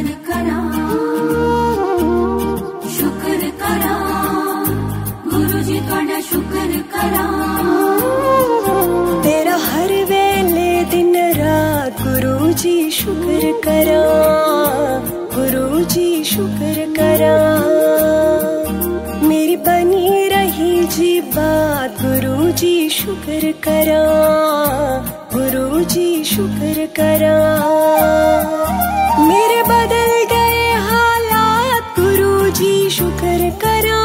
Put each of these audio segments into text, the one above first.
करा, शुक्र करा, गुरु जी तुहाडा शुक्र करा। तेरा हर वेले दिन रात गुरु जी शुक्र करा, गुरु जी शुक्र करा। मेरी बनी रही जी बात गुरु जी शुक्र करा, गुरु जी शुक्र करा। मेरे बदल गए हालात गुरु जी शुक्र करा,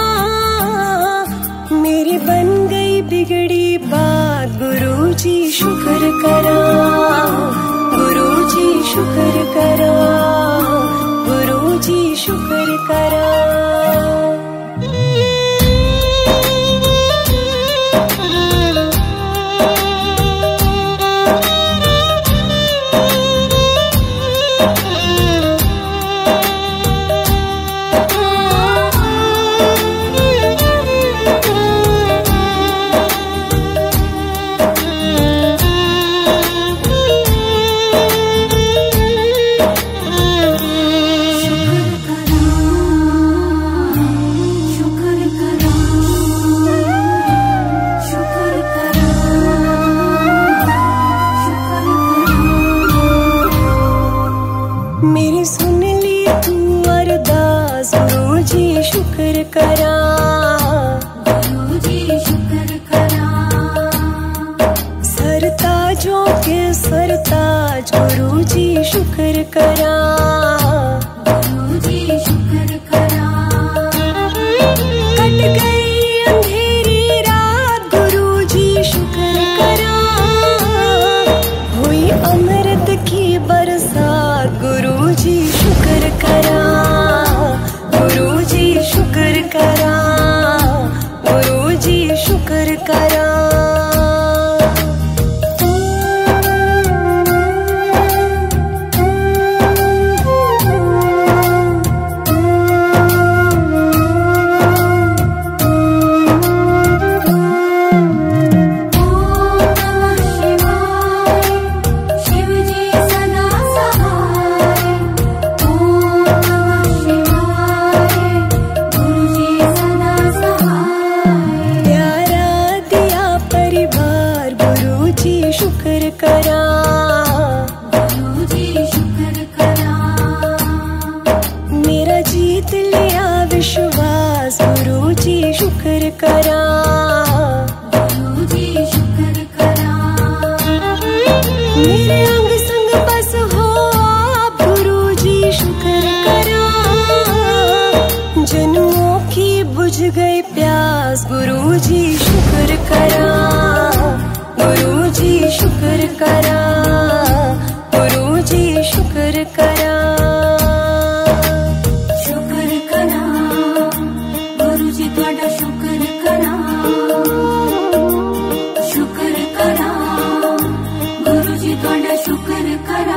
मेरी बन गई बिगड़ी बात गुरु जी शुक्र करा, गुरु जी शुक्र करा, गुरु जी शुक्र करा। मेरी सुन ली तू अरदास गुरु जी शुक्र करा, गुरु जी शुक्र करा। सरताजों के सरताज गुरु जी शुक्र करा, गुरु जी शुक्र करा। कट गई अंधेरी रात गुरु जी शुक्र करा, हुई अमृत की बरसात गुरु जी शुक्र करा, गुरु जी शुक्र करा, गुरु जी शुक्र करा। शुक्र करा, गुरु जी शुक्र करा। मेरा जीत लिया विश्वास गुरु जी शुक्र करा, गुरु जी शुक्र करा। मेरे अंग संग बस हो आप गुरु जी शुक्र करा, जन्मों की बुझ गई प्यास गुरु जी शुक्र करा, गुरु जी शुक्र करा, गुरु जी शुक्र करा। शुक्र करा, गुरु जी तुहाडा शुक्र करा, शुक्र करा, गुरु जी तुहाडा शुक्र करा।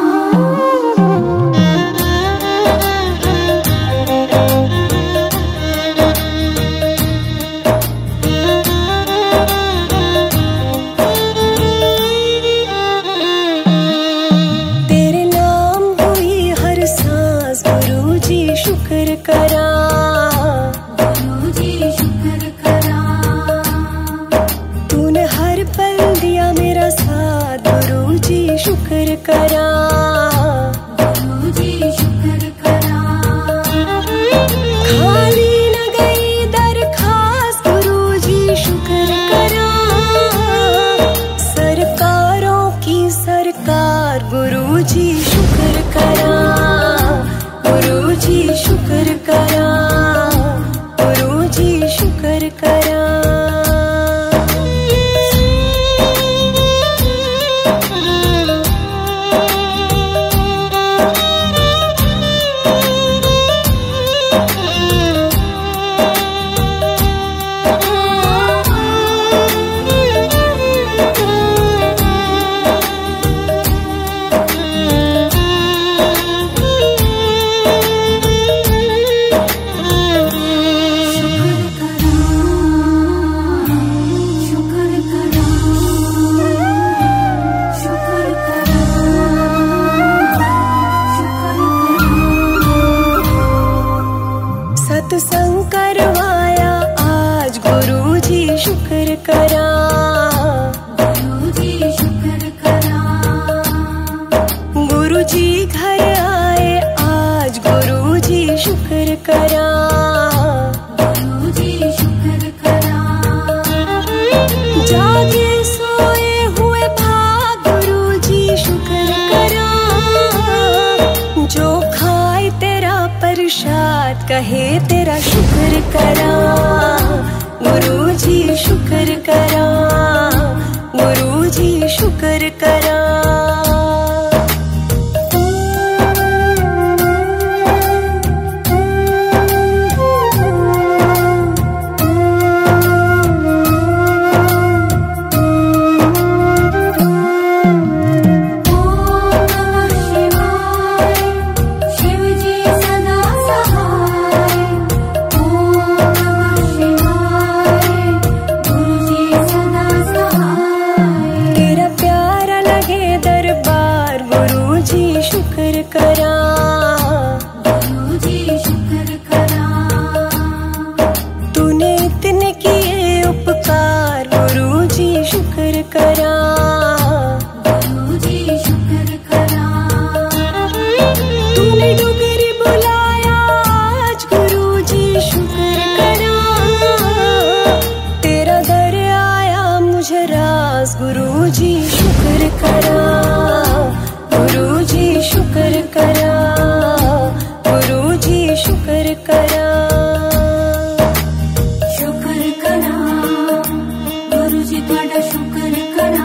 शुक्र करा, गुरु जी शुक्र करा। तूने हर पल दिया मेरा साथ गुरु जी शुक्र करा, गुरु जी शुक्र करा। खाली न गई दरखास्त गुरु जी शुक्र करा, सरकारों की सरकार गुरु जी शुक्र करा, गुरु जी शुक्र करा, गुरु जी शुक्र करा। करा, गुरुजी शुक्र करा। जागे सोए हुए भाग गुरुजी शुक्र करा, जो खाए तेरा प्रसाद कहे तेरा शुक्र करा, गुरुजी शुक्र करा, गुरुजी शुक्र करा। शुक्र करा, गुरुजी शुक्र करा। तूने इतने किए उपकार गुरुजी शुक्र करा, गुरुजी शुक्र करा। तूने डुगरी बुलाया आज गुरुजी शुक्र करा, तेरा दर आया मुझे रास गुरुजी शुक्र करा, गुरुजी शुक्र करा, गुरुजी शुक्र करा। शुक्र करा, गुरुजी तुहाडा शुक्र करा,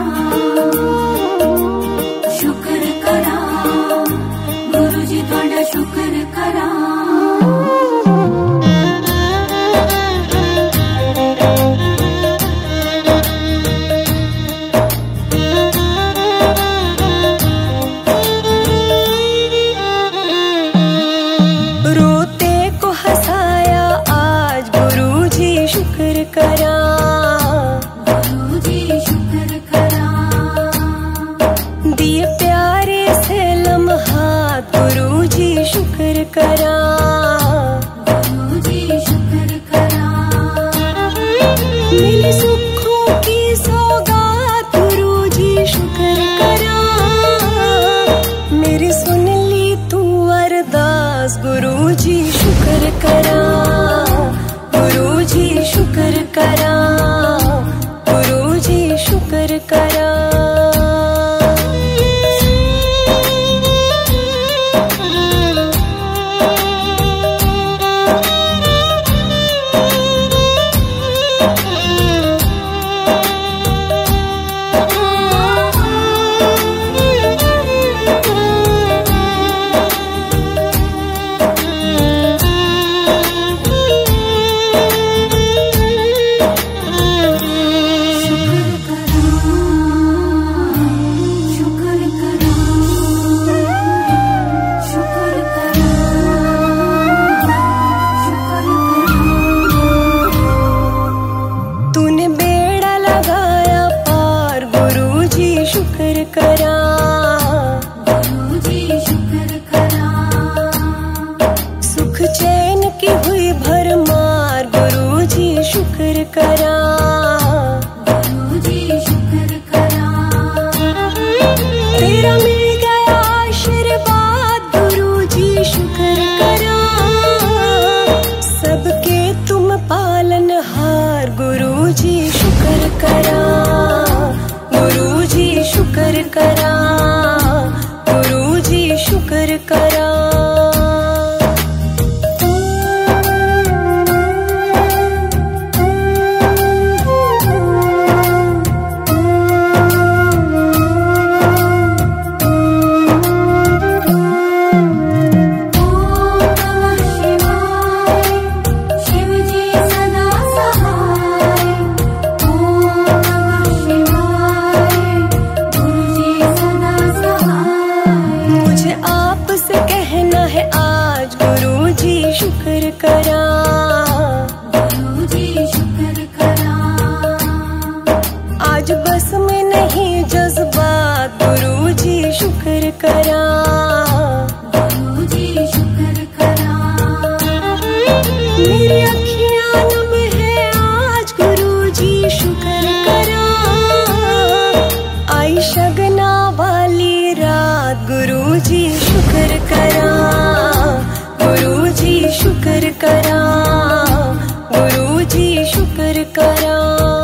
शुक्र करा, गुरुजी तुहाडा शुक्र करा। शुक्र करा, गुरुजी शुक्र करा। दिए प्यारे से लम्हात गुरुजी शुक्र करा, गुरुजी शुक्र करा। मिली सुखों की सौगात गुरुजी शुक्र करा, मेरी सुन ली तू अरदास गुरुजी शुक्र करा, गुरुजी शुक्र करा, गुरुजी शुक्र करा। शुक्र करा, गुरुजी शुक्र करा। सुख चैन की हुई भरमार गुरुजी शुक्र करा, गुरुजी शुक्र करा। तेरा मिल गया आशीर्वाद गुरुजी शुक्र करा, सबके तुम पालनहार गुरुजी शुक्र करा, गुरुजी शुक्र करा, गुरुजी शुक्र करा। शुक्र करा, गुरुजी शुक्र करा। आज बस में नहीं जज्बात गुरुजी शुक्र करा, गुरुजी शुक्र करा। मेरी अखियां नम है आज गुरुजी शुक्र करा, आई शगना वाली रात गुरुजी शुक्र करा, गुरुजी शुक्र करा, गुरु जी शुक्र करा।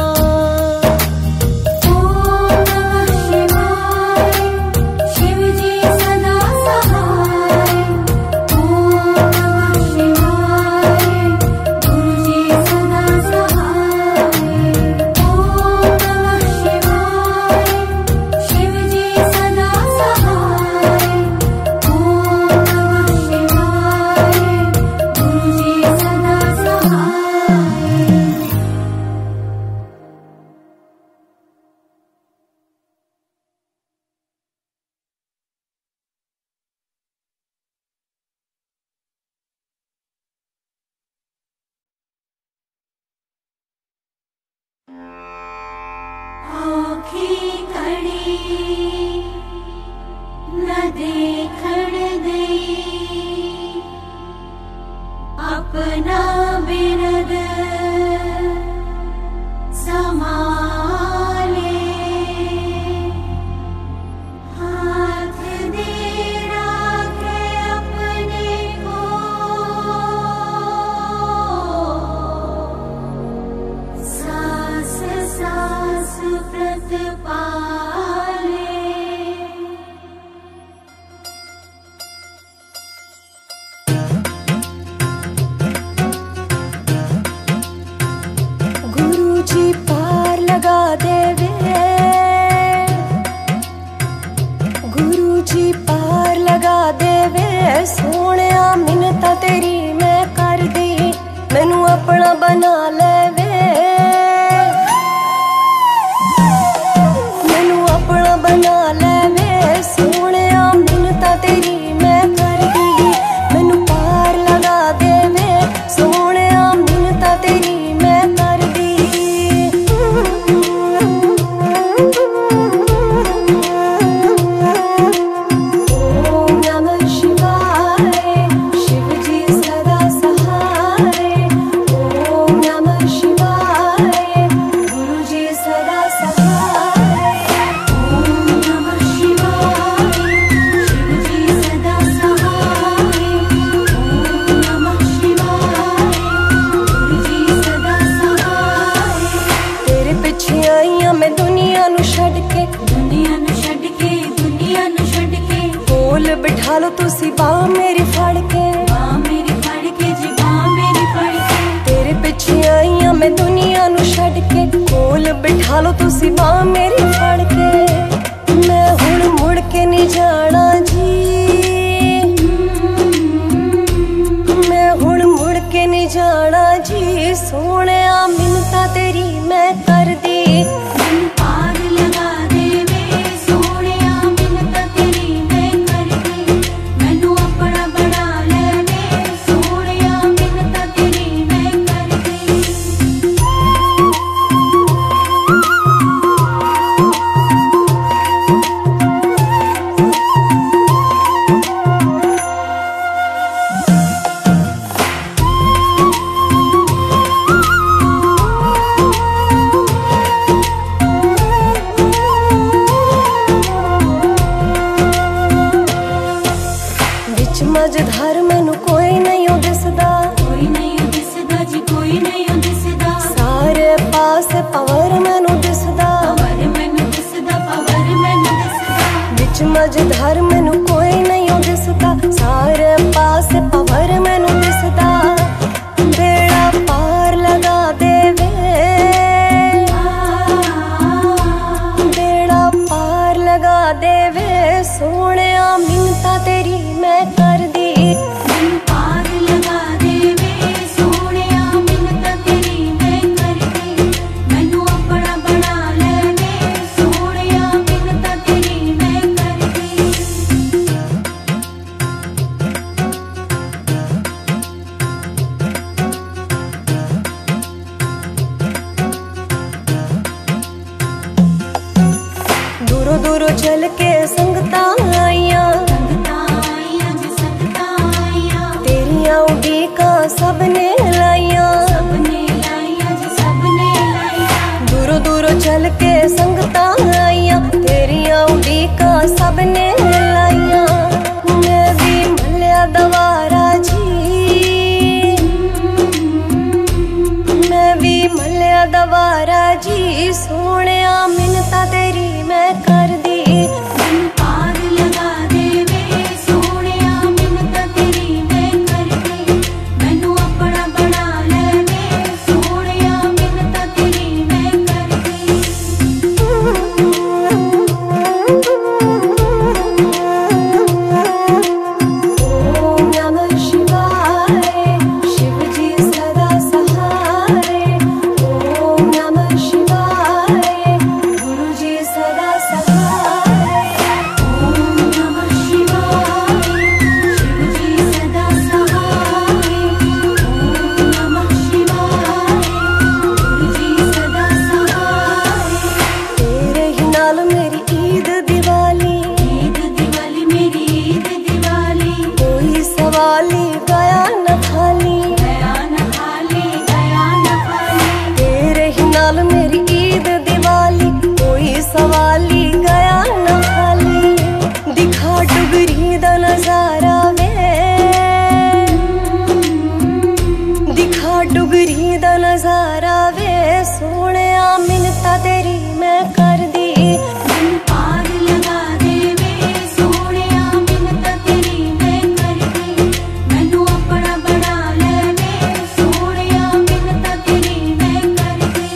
न देखण गई अपना बिरद संभाले, हाथ दे राखे अपने को, सास सास व्रत पाले। गुरुजी पार लगा देवे, गुरुजी पार लगा देवे, सोहणिया मिन्नतां तेरी मैं कर दी, मैनू अपना बना लेवे, मैनू अपना बना लेवे, सोहणिया मिन्नतां तेरी मैं कर दी, मैनू पार लगा देवे, सोहणिया मिन्नतां तेरी मैं कर दी। ओम नमः शिवाय, शिव जी सदा सहाय, ओम नमः शिवाय, गुरु जी सदा सहाय, ओम नमः शिवाय, शिव जी सदा सहाय, ओम नमः शिवाय, गुरु जी सदा सहाय। तेरे पिछे आईया मैं दुनिया नू छड़ के, दुनिया नू छड्ड के, दुनिया नू छड्ड के, कोल बिठा लो तुसी बाह मेरी फड़ के, बांह मेरी फड़ के जी, बांह मेरी फड़ के। तेरे पिछे आईया मैं दुनिया नू छड़ के, कोल बिठा लो तुसी बाह मेरी फड़ के, मैं हुण मुड़ के नहीं जाना जी, मैं हुण मुड़ के नहीं जाना जी, सोहणिया मिन्नतां तेरी मैं कर दी। मैनू पार लगा देवे, सोहणिया मिन्नतां तेरी मैं कर दी, मैनू अपना बना लेवे, सोहणिया मिन्नतां तेरी मैं कर दी। विच मझधार मैनू कोई नहीं दिसदा, कोई नहीं दिसदा जी, कोई नहीं दिसदा, सारे पास पवर मैनू दिसदा, पवर मैनू दिसदा, पवर मैनू दिसदा। विच मझधार मैनू कोई नहीं दिसदा, सारे पास पवर मैनू दिसदा, बेड़ा पार लगा देवे, बेड़ा पार लगा देवे, सोहणिया मिन्नतां तेरी मैं कर दी। मैनू पार लगा देवे, सोहणिया मिन्नतां तेरी मैं कर दी, मैनू अपना बना लेवे, सोहणिया मिन्नतां तेरी मैं कर दी। दूरों दूरों चल के संगतां आईयां, संगतां आईयां जी, संगतां आईयां, तेरियां उड़ीकां सबने लाईयां, सबने लाईयां जी, सबने लाईयां। दूरों दूरों चल के संगतां आईयां, तेरियां उड़ीकां सबने लाईयां, मैं भी मल्लिया दवारा जी, सोहणिया मिन्नतां तेरी मैं कर दी। मैनू पार लगा दे वे सोहणिया मिन्नतां तेरी मैं कर दी। मैनू अपना बना ले वे सोहणिया मिन्नतां तेरी मैं कर दी। ओम नमः शिवाय शिव जी सदा सहारे। ओम नमः शिवाय गुरु जी सदा सहारे। ओम नमः शिवाय शिव जी सदा सहाय। ओम नमः शिवाय गुरु जी सदा सहाय। तेरे ही नाल मेरी ईद दिवाली। ईद दिवाली मेरी ईद दिवाली। कोई सवाली गया न खाली। गया न खाली गया न खाली। तेरे ही नाल मेरी ईद दिवाली। कोई सवाली गया न खाली। दिखा डुगरी दा नजारा वे। दिखा डुगरी दा नजारा वे सोहणिया मिन्नतां तेरी मैं कर दी। मैनू पार लगा दे वे सोहणिया मिन्नतां तेरी मैं कर दी। मैनू अपना बना ले वे सोहणिया मिन्नतां तेरी मैं कर दी।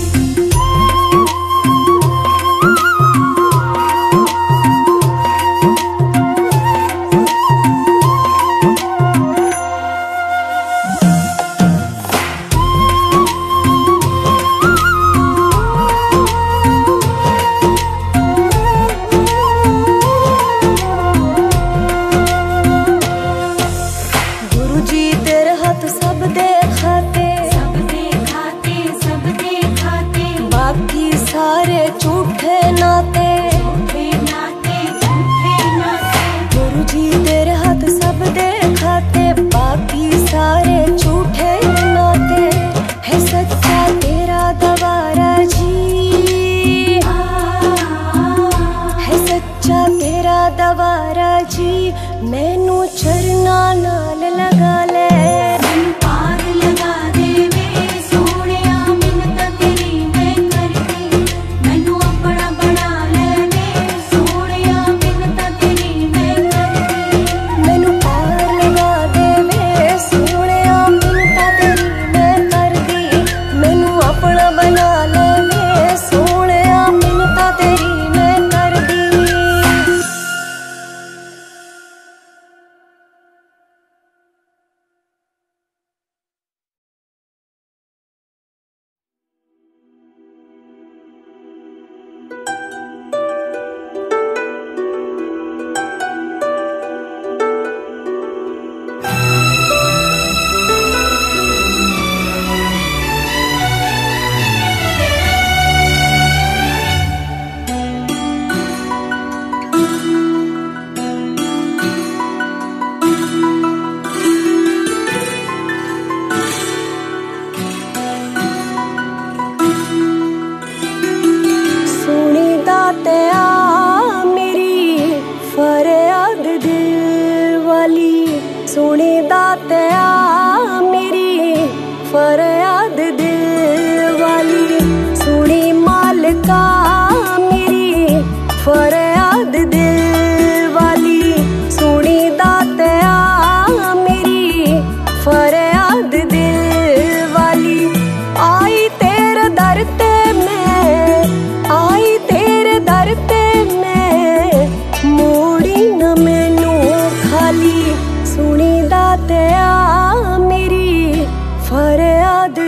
गुरु जी तेरे हाथ सब दे खाते। सब दे खाते सब दे खाते। बाकी सारे झूठे नाते। झूठे नाते झूठे नाते। गुरु जी तेरे हाथ सब दे खाते। बाकी सारे झूठे नाते। है सच्चा तेरा दवारा जी। है सच्चा तेरा दवारा जी। मैनू चरना नाल लगा ले। मैनू पार लगा दे वे सोहणिया मिन्नतां तेरी मैं कर दी। मैनू अपना बना ले वे सोहणिया मिन्नतां तेरी मैं कर दी। मैनू पार लगा दे वे सोहणिया मिन्नतां तेरी मैं कर दी। मैनू अपना बना ले वे सोहणिया मिन्नतां तेरी मैं कर दी। सोहणी दातिया मेरी फरियाद दिल वाली। सोहणी दातिया मेरी फरियाद दिल वाली। सोहणी मालका मेरी फरियाद दिल वाली। सोहणी दातिया मेरी फरियाद दिल वाली। आई तेरे दर ते मैं। आई तेरे दर ते मैं। मोड़ी न मैनू खाली। सोहणी दातिया मेरी फरियाद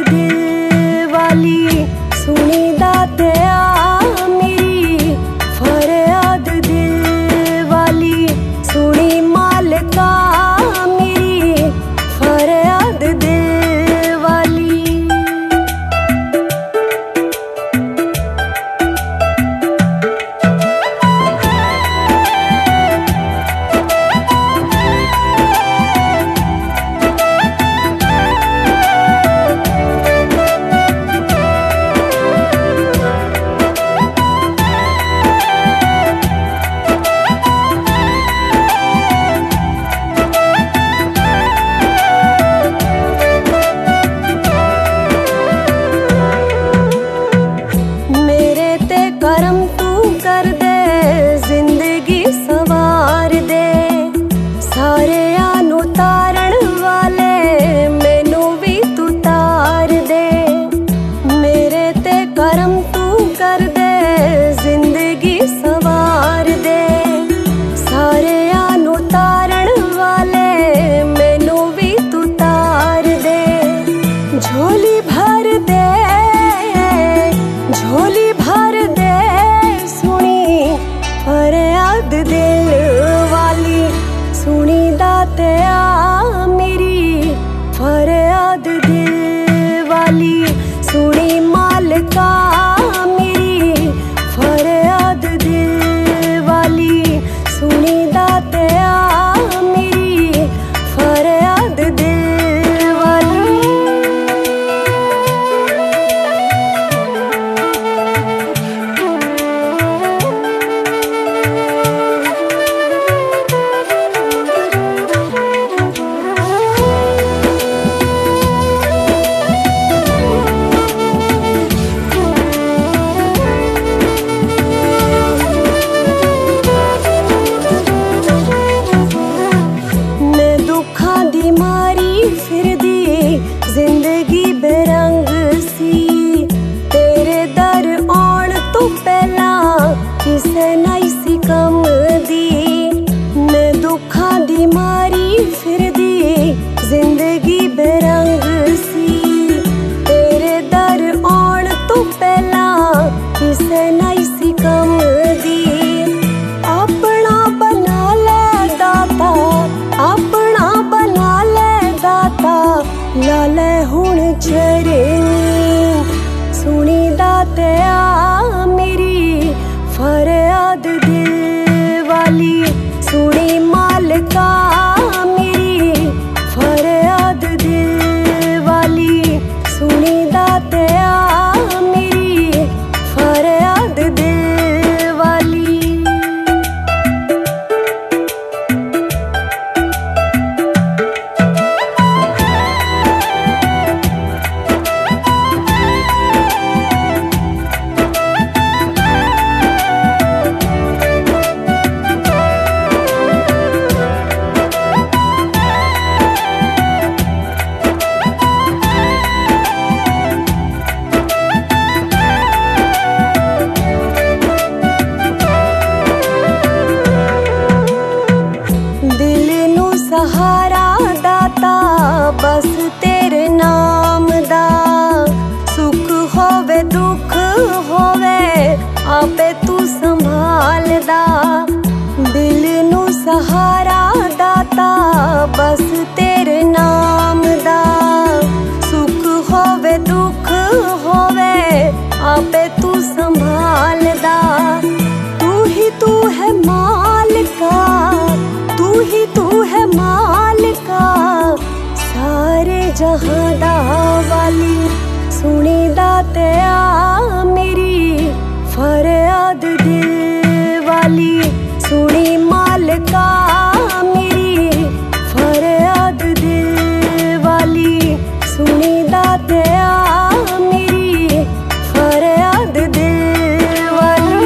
जहां दा वाली सुनी दाते आ मेरी फरियाद दिल वाली सुनी मालका मेरी फरियाद दिल वाली सुनी दाते आ मेरी फरियाद दिल वाली।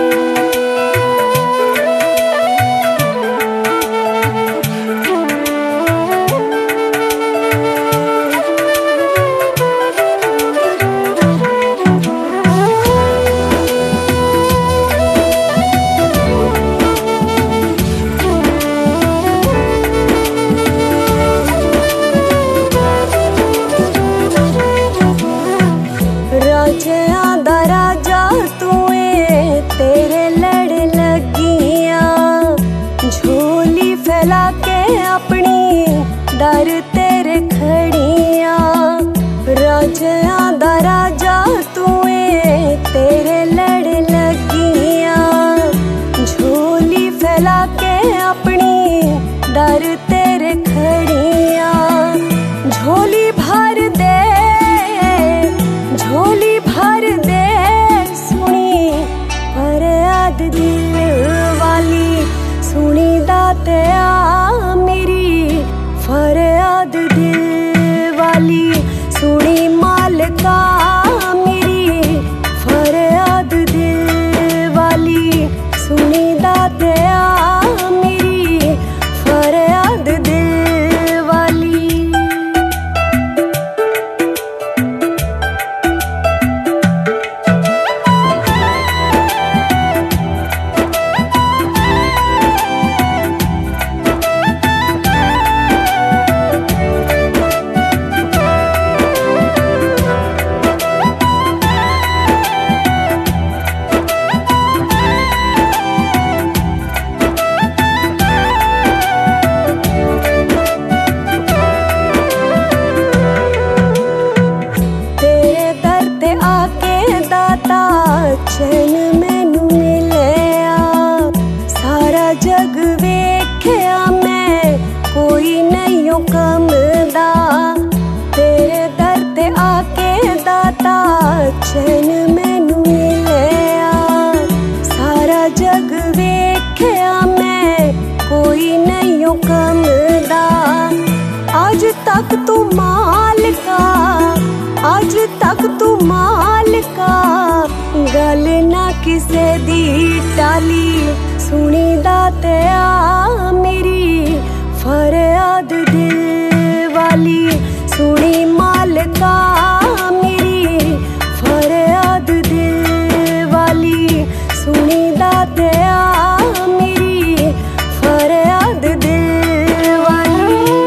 राजियां दा राजा तू है तेरे लड़ लगियां झोली फैला के अपनी दर तेरे खड़ियां। राजियां दा राजा तू है तेरे लड़ लगियां झोली फैला के अपनी दर तेरे खड़ियां। झोली भर दे झोली भर दे सुनी फरियाद दिल वाली सुनी दाते आ मेरी फरियाद दिल वाली सुनी मालका मेरी फरियाद दिल वाली सुनी दाते आ मेरी फरियाद दिल वाली। चैन मैनू मिलिया सारा जग वेख्या मैं कोई नहीं कम दा तेरे दर ते आके दाता चैन मैनू मिलिया सारा जग वेख्या मैं कोई नहीं कम दा। आज तक तू मालका आज तक तू मालका गल ना किसे दी टाली सुनी दाते आ मेरी फरियाद दिल वाली सुनी मालका मेरी फरियाद दिल वाली सुनी दाते आ मेरी फरियाद दिल वाली।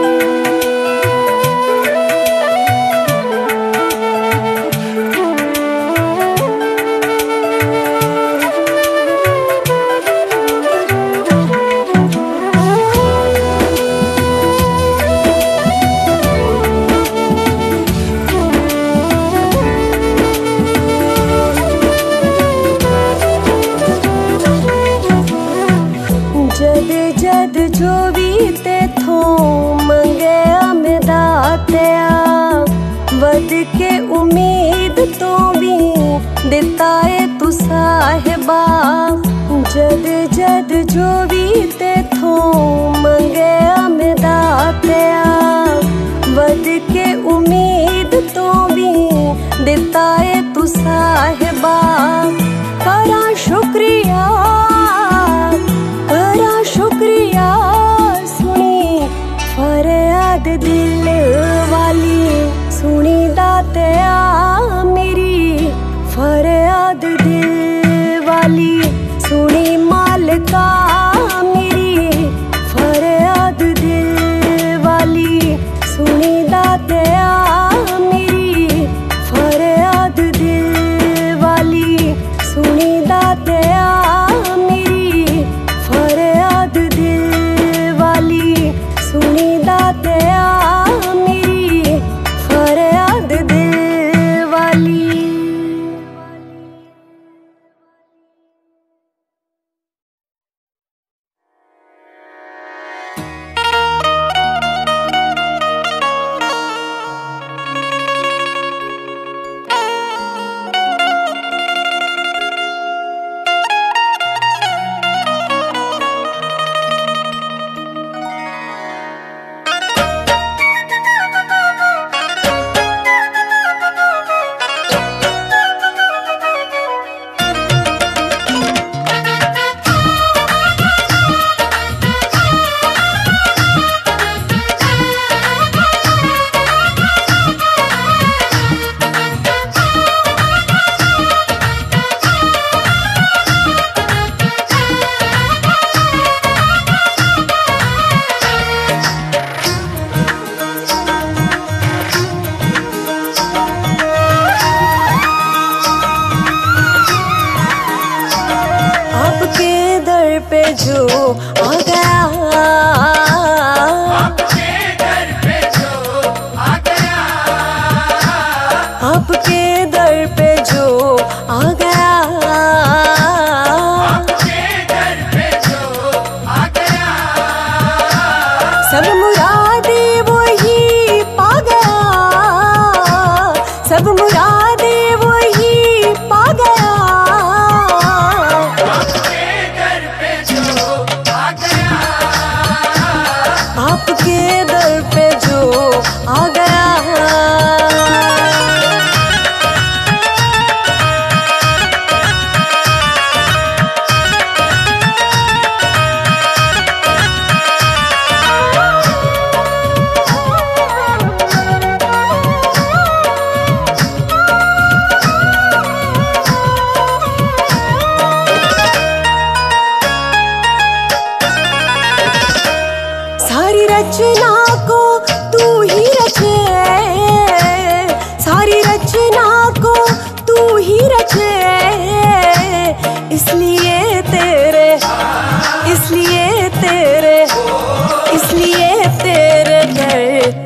जद जद जो भी ते थो मंगया मैं दातिया वध के उम्मीद तो भी दिता है तू साहिबा। जद जद जो भी ते थो मंगया मैं दातिया वध के उम्मीद तो भी दिता है तू साहिबा। करा शुक्रिया शुक्रिया सुनी फरियाद दिल वाली सुनी दाते आ मेरी फरियाद दिल वाली सुनी मालका मेरी फरियाद दिल वाली सुनी दाते आ मेरी फरियाद दिल वाली सुनी दाते आ मेरी फरियाद दिल वाली सुनी दाते आ मेरी फरियाद दिल वाली।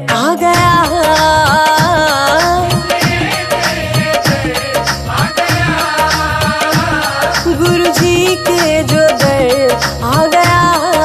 आ गया। गुरु जी के जो दर आ गया।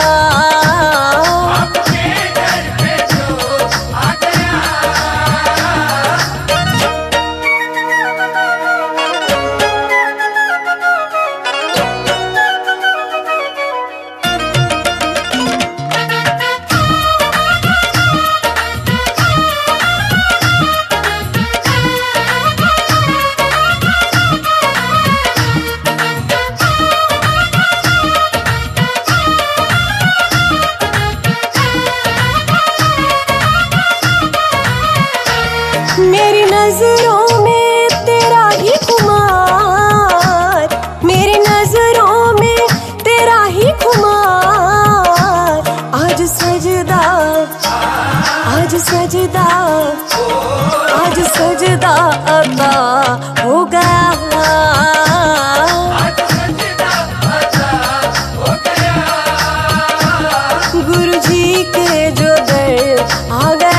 मेरी नजरों में तेरा ही खुमार, मेरी नजरों में तेरा ही खुमार। आज सजदा, आज सजदा, आज सजदा अता हो गया। गुरु जी के जो दर आ गया।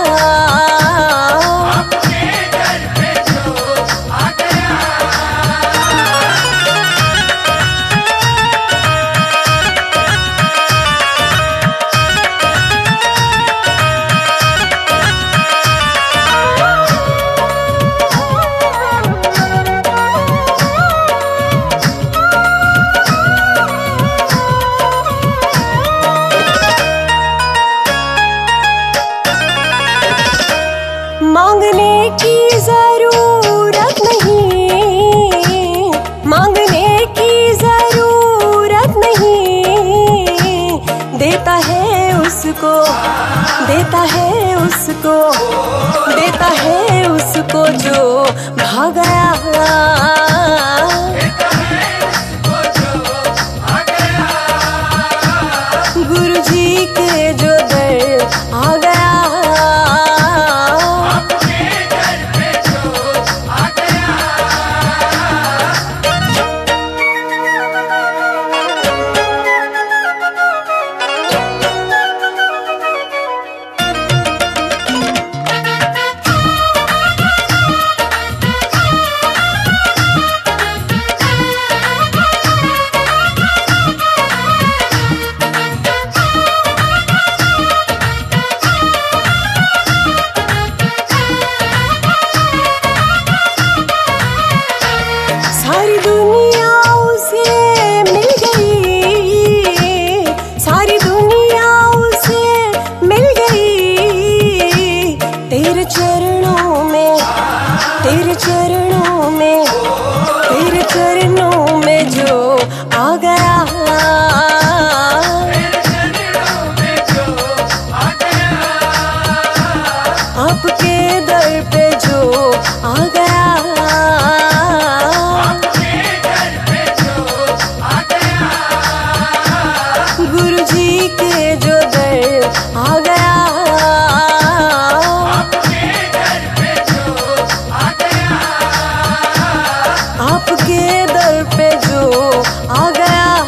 मांगने की जरूरत नहीं, मांगने की जरूरत नहीं। देता है उसको, देता है उसको, देता है उसको जो भाग गया। गुरु जी के जो दर आ गया। सारी दुनिया उसे मिल गई, सारी दुनिया उसे मिल गई। तेरे चरणों में, तेरे चरणों में, तेरे चरणों में जो आ गया। आपके दर पे जो आ गया। गुरु जी के जो दर आ गया। आपके दर पे जो आ गया।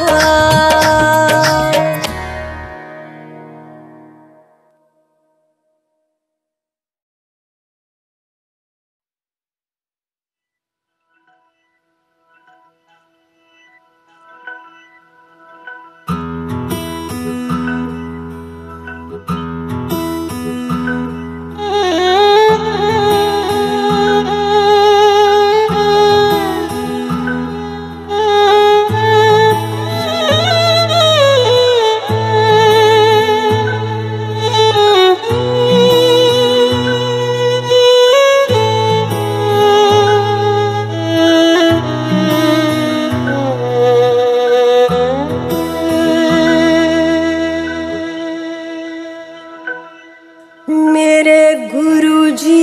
मेरे गुरु जी,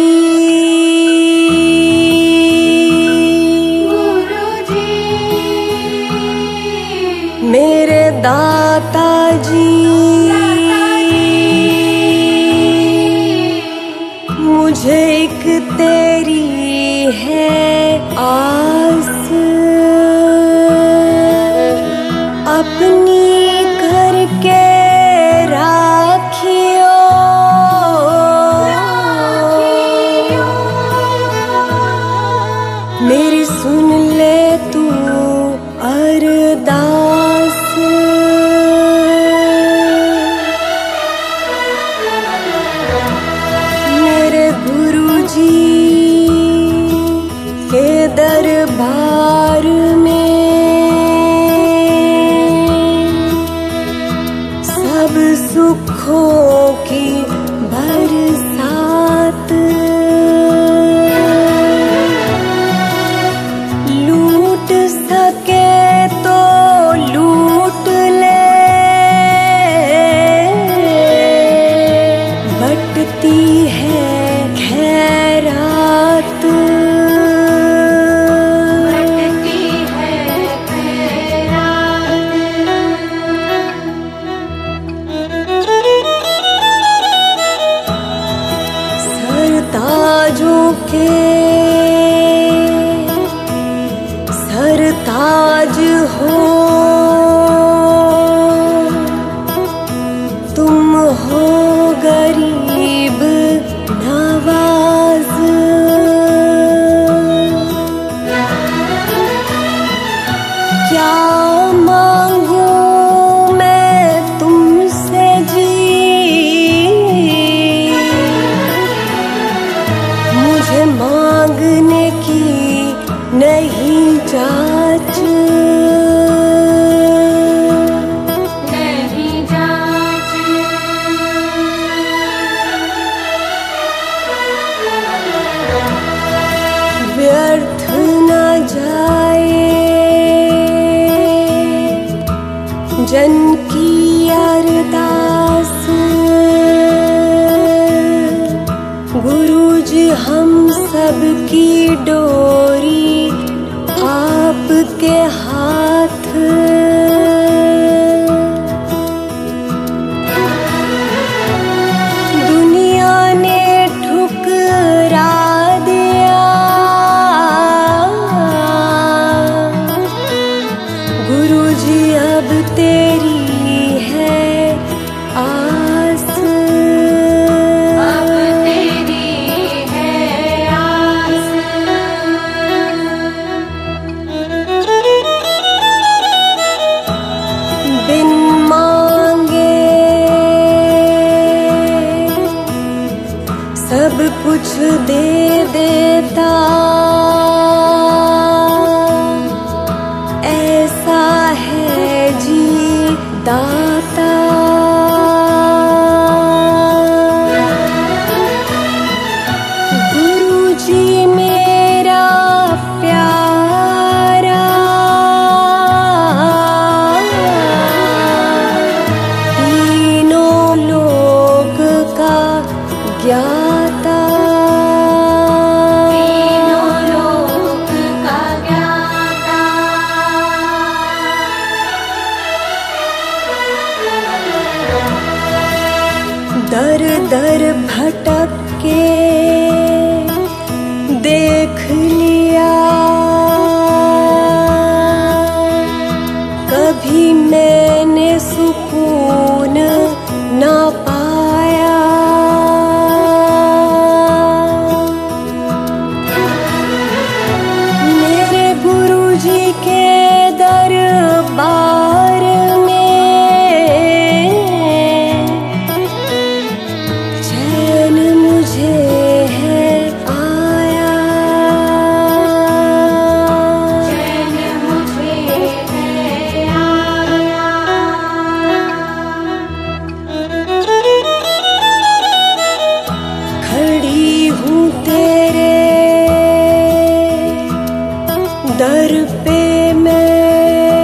मेरे दाता जी, मुझे एक तेरी है आस, अपनी करके राखियो बटती है खैरात, बटती है खैरात। सरताजों के सरताज हो, तुम हो गरीब नवाज। क्या मांगू मैं तुमसे जी, मुझे मांगने की नहीं जाच, नहीं जाच। व्यर्थ न जाए जन की अरदास। गुरुजी हम सब की डोरी आपके हाथ, दुनिया ने ठुकरा दिया, गुरुजी अब तेरी है आस, अब तेरी है आस। बिन मांगे सब कुछ दे देता, ऐसा है जी दाता। गुरुजी मेरा प्यारा, तीनों लोक का ज्ञाता, तीनों लोक का ज्ञाता। दर दर भटक के देख लिया, कभी मैंने सुकून न पाया। मेरे गुरुजी के दरबार में चैन मुझे है आया, चैन मुझे है आया। खड़ी हूँ तेरे दर पे मैं,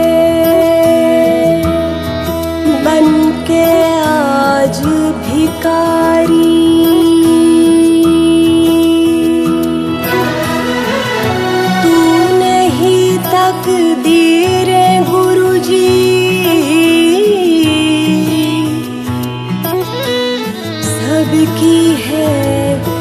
बन के आज भिकारी। तू नहीं तकदीर गुरुजी, सबकी है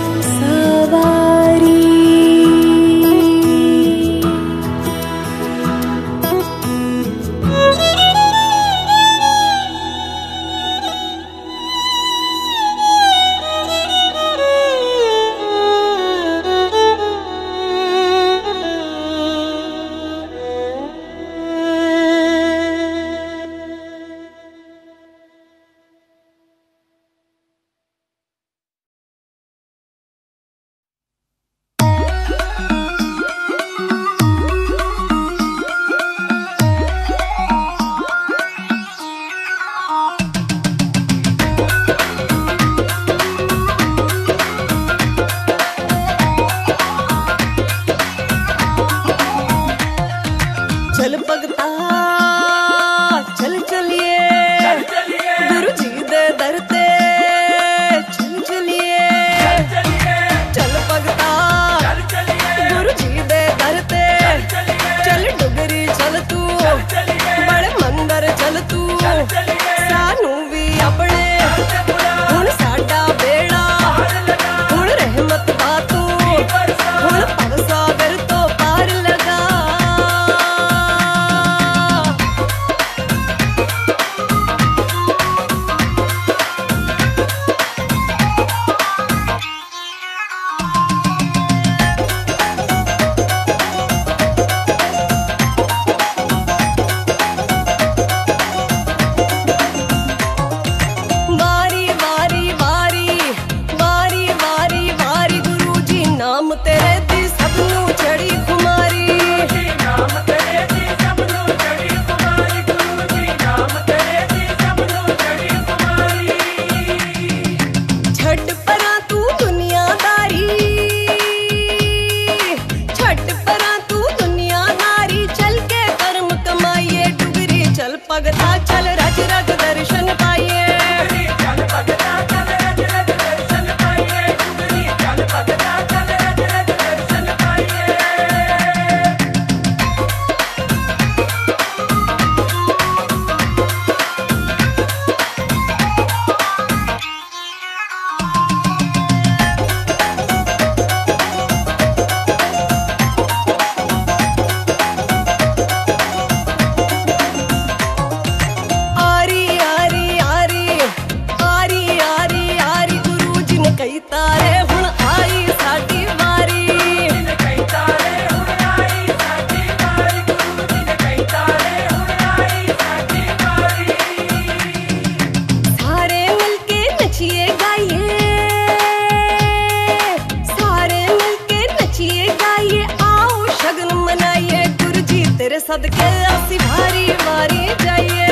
हुण आई साडी वारी। सारे मिलके नचिए गाइए, सारे मिलके नचिए गाइए, आओ शगन मनाइए, गुरु जी तेरे सदके असी भारी वारी जाइए।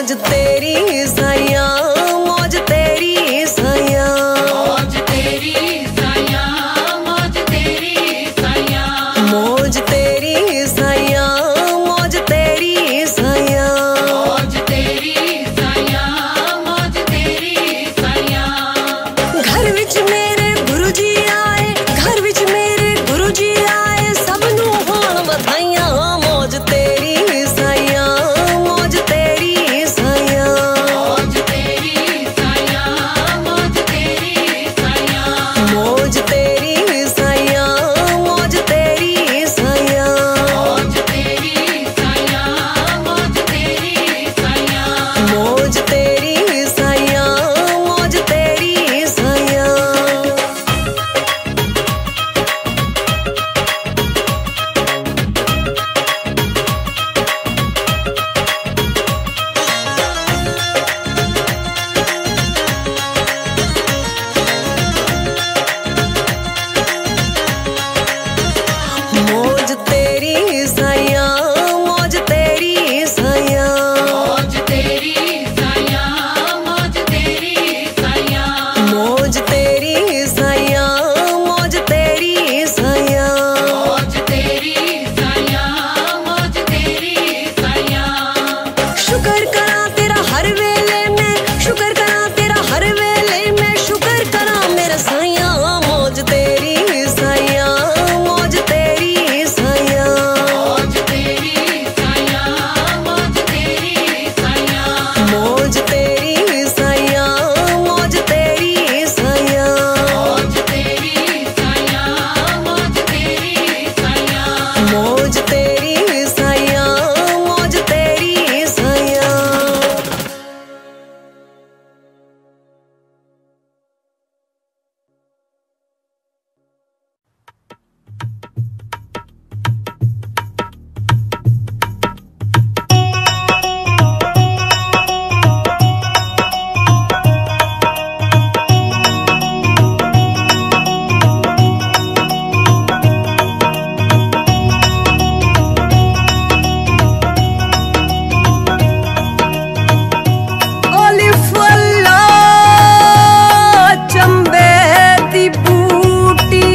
मौज तेरी साइया मौज तेरी साइया मौज तेरी साइया मौज तेरी साइया मौज तेरी साइया मौज तेरी साइया मौज तेरी साइया मौज तेरी साइया घर विच मेरे गुरु जी आए घर विच मेरे गुरु जी आए सबनू होण बधाइयां मौज तेरी साइया मौज तेरी साइया मौज तेरी साइया मौज तेरी साइया मौज तेरी साइया मौज तेरी साइया मौज तेरी साइया मौज तेरी साइया मौज तेरी साइया मौज तेरी साइया मौज तेरी साइया मौज तेरी साइया मौज तेरी साइया मौज तेरी साइया मौज तेरी साइया मौज तेरी साइया मौज तेरी साइया मौज तेरी साइया शुक्र करा तेरा हर वेले में शुक्र करा तेरा हर वेले में शुक्र करा मेरा साइया मौज तेरी साइया मौज तेरी साइया मौज तेरी साइया मौज तेरी साइया मौज तेरी साइया मौज तेरी साइया मौज तेरी साइया मौज तेरी साइया मौज तेरी साइया मौज तेरी साइया ओलिफुल्ला चंबे दी बूटी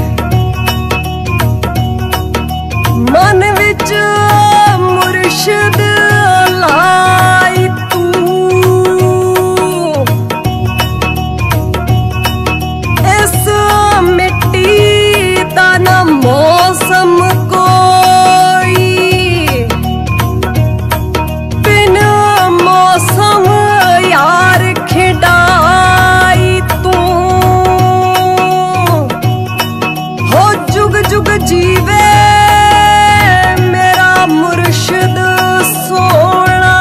मन विच मुर्शिद लाई तू इस मिट्टी दा ना मौसम कोई बिन मौसम यार खिडाई तू हो जुग जुग जीवे मेरा मुर्शिद सोना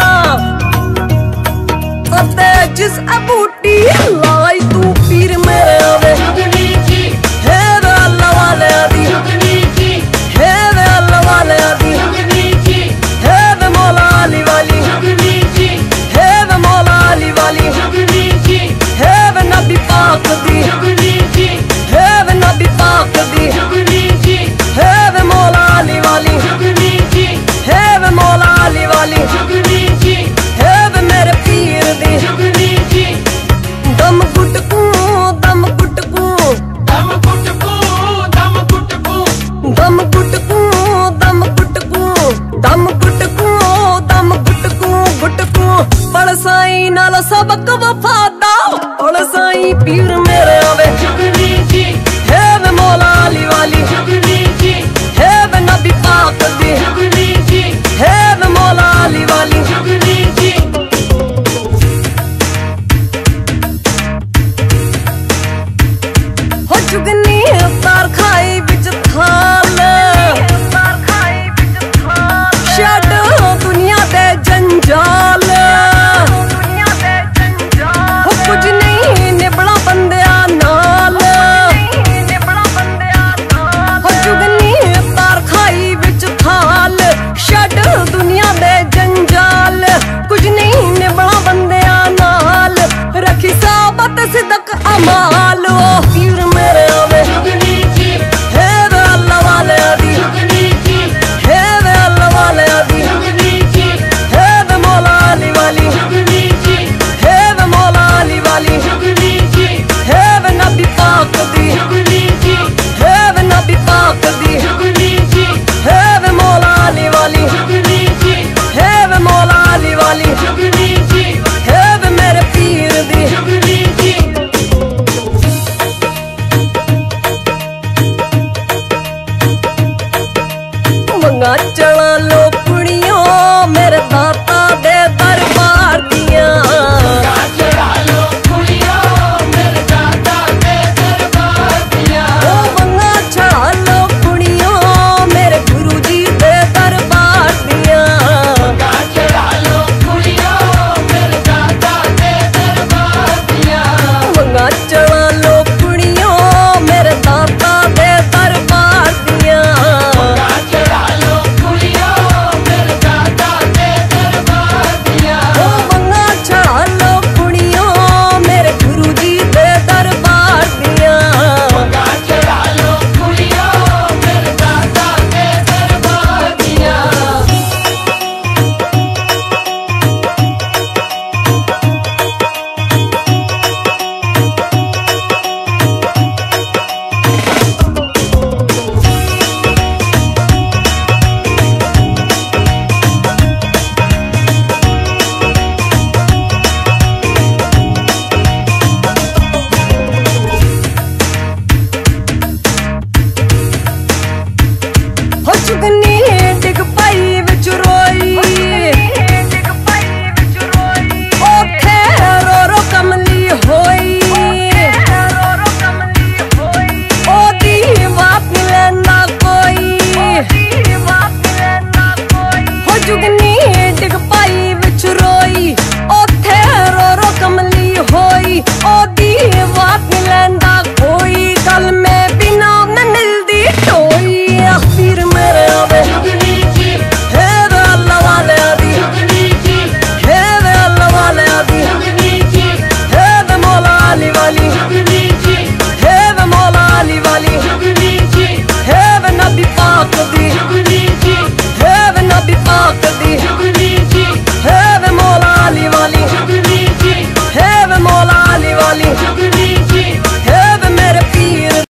अते जिस बूटी लाई तू पीर मेरे आवे जुगनी जी हे वे अल्लाह वाले दी जुगनी जी हे वे अल्लाह वाले दी जुगनी जी हे वे मौला अली वाली जुगनी जी हे वे मौला अली वाली जुगनी जी हे वे नबी पाक दी जुगनी जी हे वे नबी पाक दी जुगनी जी हे वे मौला अली वाली जुगनी जी हे वे मौला अली वाली जुगनी जी हे वे मेरे पीर दी जुगनी जी दम गुटकू दम गुटकू दम गुटकू दम गुटकू दम गुटकू दम गुटकू दम गुटकू दम गुटकू गुटकू पड़ साई नाल सबक वफादा पड़ साई पीर